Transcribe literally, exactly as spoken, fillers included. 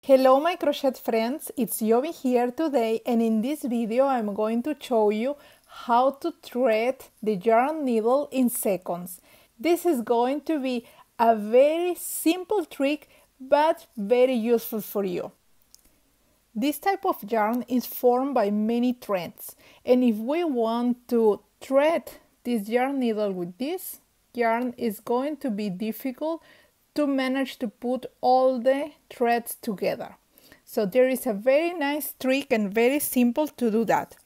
Hello my crochet friends, it's Yobi here today, and in this video I'm going to show you how to thread the yarn needle in seconds. This is going to be a very simple trick but very useful for you. This type of yarn is formed by many threads, and if we want to thread this yarn needle with this yarn, it's going to be difficult to manage to put all the threads together. So there is a very nice trick and very simple to do that.